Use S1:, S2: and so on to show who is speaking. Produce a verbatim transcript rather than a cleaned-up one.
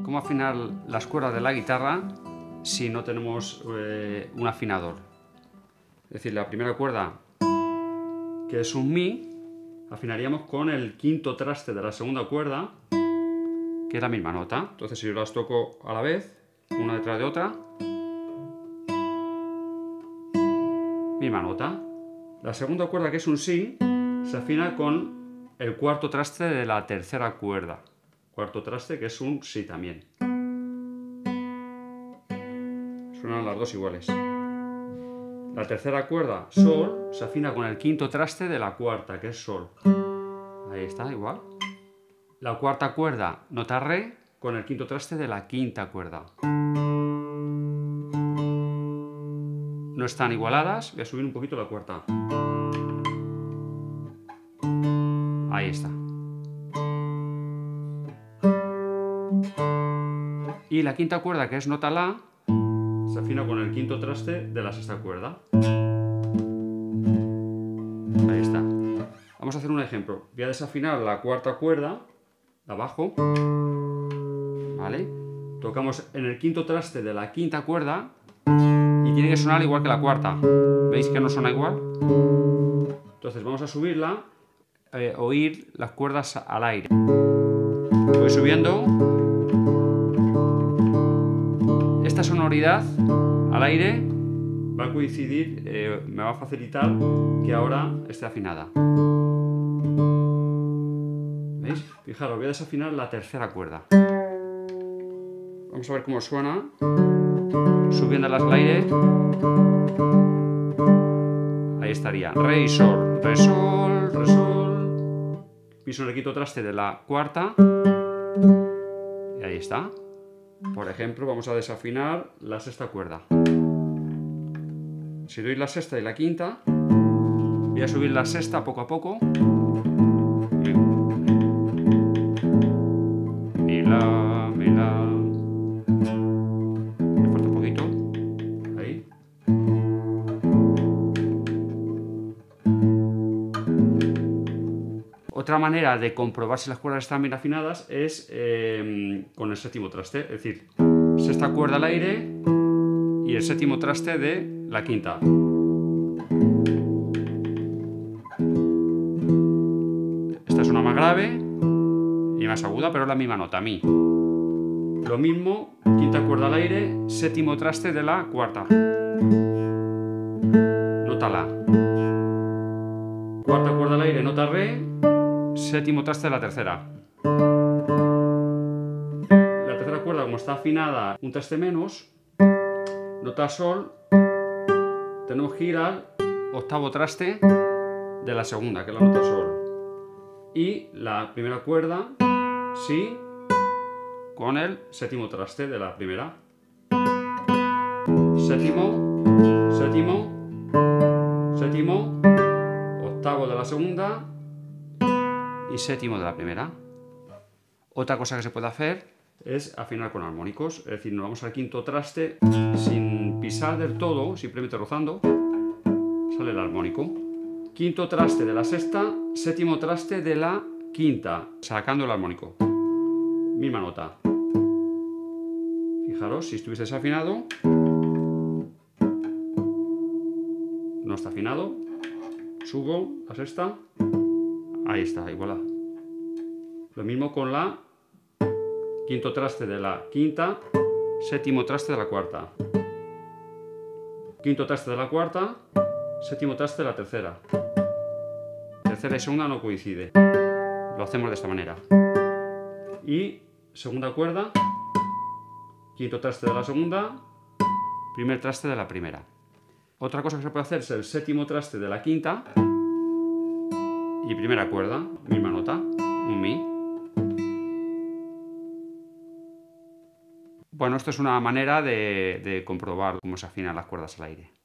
S1: ¿Cómo afinar las cuerdas de la guitarra si no tenemos eh, un afinador? Es decir, la primera cuerda, que es un Mi, afinaríamos con el quinto traste de la segunda cuerda, que es la misma nota. Entonces, si yo las toco a la vez, una detrás de otra, misma nota. La segunda cuerda, que es un Si, se afina con el cuarto traste de la tercera cuerda. Cuarto traste, que es un Si también. Suenan las dos iguales. La tercera cuerda, Sol, se afina con el quinto traste de la cuarta, que es Sol. Ahí está, igual. La cuarta cuerda, nota Re, con el quinto traste de la quinta cuerda. No están igualadas, voy a subir un poquito la cuarta. Ahí está. Y la quinta cuerda, que es nota La, se afina con el quinto traste de la sexta cuerda. Ahí está. Vamos a hacer un ejemplo. Voy a desafinar la cuarta cuerda, la bajo, ¿vale? Tocamos en el quinto traste de la quinta cuerda y tiene que sonar igual que la cuarta. ¿Veis que no suena igual? Entonces vamos a subirla, eh, oír las cuerdas al aire. Voy subiendo. Esta sonoridad al aire va a coincidir, eh, me va a facilitar que ahora esté afinada. ¿Veis? Fijaros, voy a desafinar la tercera cuerda. Vamos a ver cómo suena. Subiéndolas al aire. Ahí estaría. Re y Sol. Re, Sol, Re, Sol. Piso en el quinto traste de la cuarta. Y ahí está. Por ejemplo, vamos a desafinar la sexta cuerda. Si doy la sexta y la quinta, voy a subir la sexta poco a poco. Mi, La, Mi, La. Me falta un poquito. Ahí. Otra manera de comprobar si las cuerdas están bien afinadas es eh, con el séptimo traste, es decir, sexta cuerda al aire y el séptimo traste de la quinta. Esta es una más grave y más aguda, pero es la misma nota, Mi. Lo mismo, quinta cuerda al aire, séptimo traste de la cuarta. Nota La. Cuarta cuerda al aire, nota Re, séptimo traste de la tercera. La tercera cuerda, como está afinada un traste menos, nota Sol, tenemos que ir al octavo traste de la segunda, que es la nota Sol. Y la primera cuerda, Si, con el séptimo traste de la primera. Séptimo, séptimo, séptimo, octavo de la segunda y séptimo de la primera. Otra cosa que se puede hacer es afinar con armónicos, es decir, nos vamos al quinto traste sin pisar del todo, simplemente rozando, sale el armónico. Quinto traste de la sexta, séptimo traste de la quinta, sacando el armónico. Misma nota. Fijaros, si estuviese desafinado, no está afinado, subo la sexta, ahí está, igual. Lo mismo con la quinto traste de la quinta, séptimo traste de la cuarta. Quinto traste de la cuarta, séptimo traste de la tercera. Tercera y segunda no coincide. Lo hacemos de esta manera. Y segunda cuerda, quinto traste de la segunda, primer traste de la primera. Otra cosa que se puede hacer es el séptimo traste de la quinta y primera cuerda, misma nota, un Mi. Bueno, esto es una manera de, de comprobar cómo se afinan las cuerdas al aire.